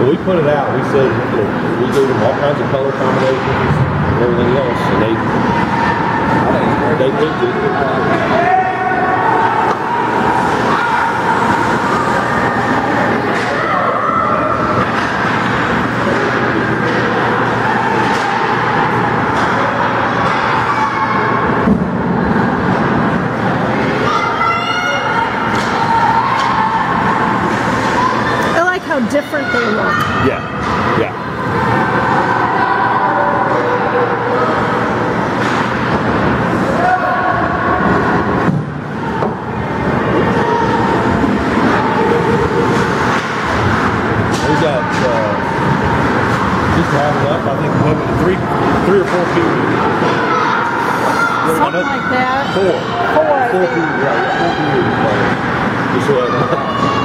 Well, we put it out. We said, we gave them all kinds of color combinations and everything else, and they picked it. How different they look. Yeah, yeah. We got just to have it up. I think maybe three or four people. Something like that. Four people. Yeah, 4 people. Just